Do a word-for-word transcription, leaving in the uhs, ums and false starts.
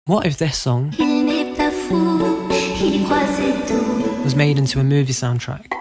What if this song Il n'est pas fou, il y croit c'est tout. was made into a movie soundtrack?